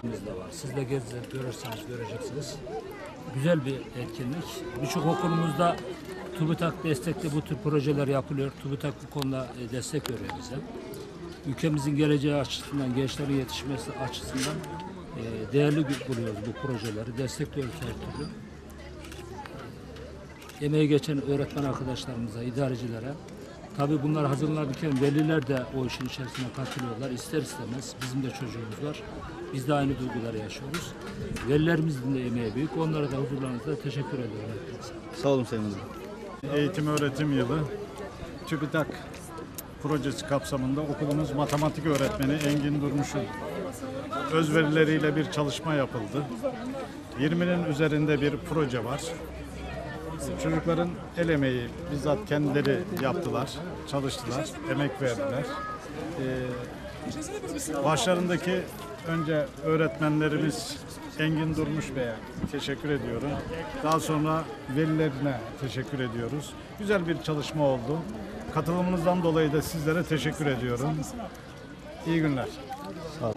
de var. Siz de görürseniz göreceksiniz. Güzel bir etkinlik. Birçok okulumuzda TÜBİTAK destekli bu tür projeler yapılıyor. TÜBİTAK bu konuda destek veriyor bize. Ülkemizin geleceği açısından, gençlerin yetişmesi açısından değerli buluyoruz bu projeleri. Destekliyoruz her türlü. Emeği geçen öğretmen arkadaşlarımıza, idarecilere, tabii bunlar hazırlanırken veliler de o işin içerisine katılıyorlar. İster istemez bizim de çocuğumuz var. Biz de aynı duyguları yaşıyoruz. Velilerimizin de emeği büyük. Onlara da huzurlarınızda teşekkür ediyorum. Sağ olun Sayın Müdürüm. Eğitim öğretim yılı TÜBİTAK projesi kapsamında okulumuz matematik öğretmeni Engin Durmuş'un özverileriyle bir çalışma yapıldı. 20'nin üzerinde bir proje var. Çocukların el emeği bizzat kendileri yaptılar, çalıştılar, emek verdiler. Başlarındaki önce öğretmenlerimiz Engin Durmuş Bey'e teşekkür ediyorum. Daha sonra velilerine teşekkür ediyoruz. Güzel bir çalışma oldu. Katılımınızdan dolayı da sizlere teşekkür ediyorum. İyi günler. Sağ olun.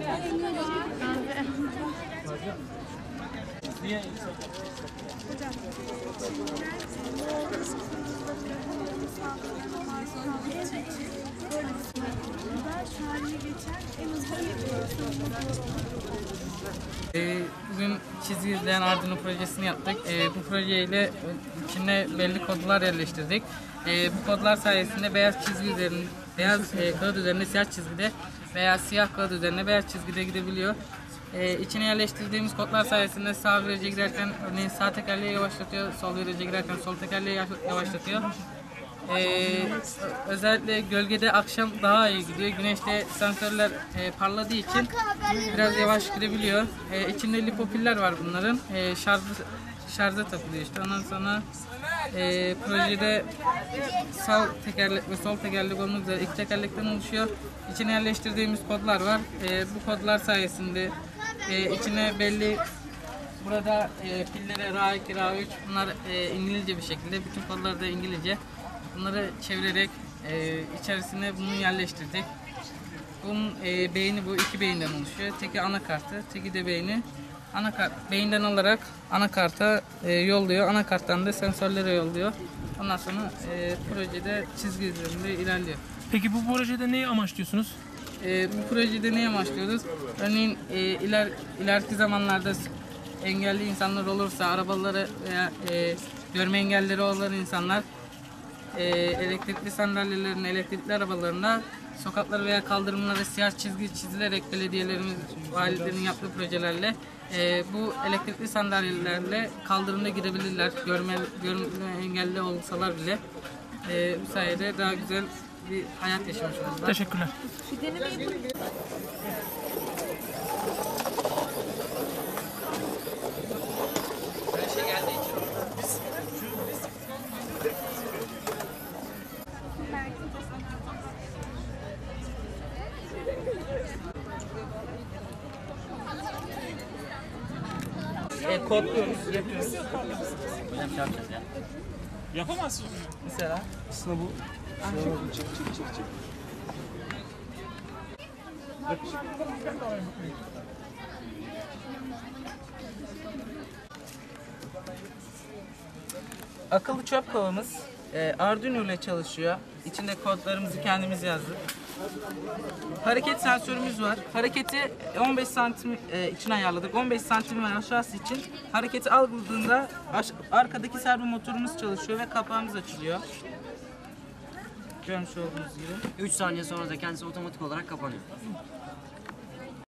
Bugün çizgi izleyen Arduino projesini yaptık. Bu projeyle içine belli kodlar yerleştirdik. Bu kodlar sayesinde beyaz kağıt üzerinde siyah çizgide veya siyah kağıt üzerine beyaz çizgide gidebiliyor. İçine yerleştirdiğimiz kodlar sayesinde sağ viraja girerken örneğin sağ tekerleği yavaşlatıyor, sol viraja girerken sol tekerleği yavaşlatıyor. Özellikle gölgede akşam daha iyi gidiyor. Güneşte sensörler parladığı için biraz yavaş gidebiliyor. İçinde lipopiller var bunların. Şarja takılıyor işte. Ondan sonra projede sağ tekerlek ve sol tekerlek olmak üzere iki tekerlekten oluşuyor. İçine yerleştirdiğimiz kodlar var. Bu kodlar sayesinde içine belli burada pillere RA2, RA3 bunlar İngilizce bir şekilde. Bütün kodlar da İngilizce. Bunları çevirerek içerisine bunu yerleştirdik. Bunun beyni bu iki beyinden oluşuyor. Teki anakartı, teki de beyni. Beyinden alarak anakarta yolluyor. Anakarttan da sensörlere yolluyor. Ondan sonra projede çizgi üzerinde ilerliyor. Peki bu projede neyi amaçlıyorsunuz? Bu projede neyi amaçlıyoruz? Örneğin ileriki zamanlarda engelli insanlar olursa, arabaları veya görme engelleri olan insanlar elektrikli sandalyelerin, elektrikli arabalarında sokakları veya kaldırımlara siyah çizgi çizilerek belediyelerimiz, valilerin yaptığı projelerle bu elektrikli sandalyelerle kaldırımda girebilirler. Görme engelli olsalar bile bu sayede daha güzel bir hayat yaşamış olurlar. Teşekkürler. Kodluyoruz, yapıyoruz. Hocam şey yapacağız ya. Yapamazsın. Mesela. Aslında bu çık. Akıllı çöp kovamız Arduino ile çalışıyor. İçinde kodlarımızı kendimiz yazdık. Hareket sensörümüz var. Hareketi 15 santim için ayarladık. 15 santim ve aşağısı için hareketi algıladığında arkadaki servo motorumuz çalışıyor ve kapağımız açılıyor. Görmüş olduğunuz gibi. 3 saniye sonra da kendisi otomatik olarak kapanıyor.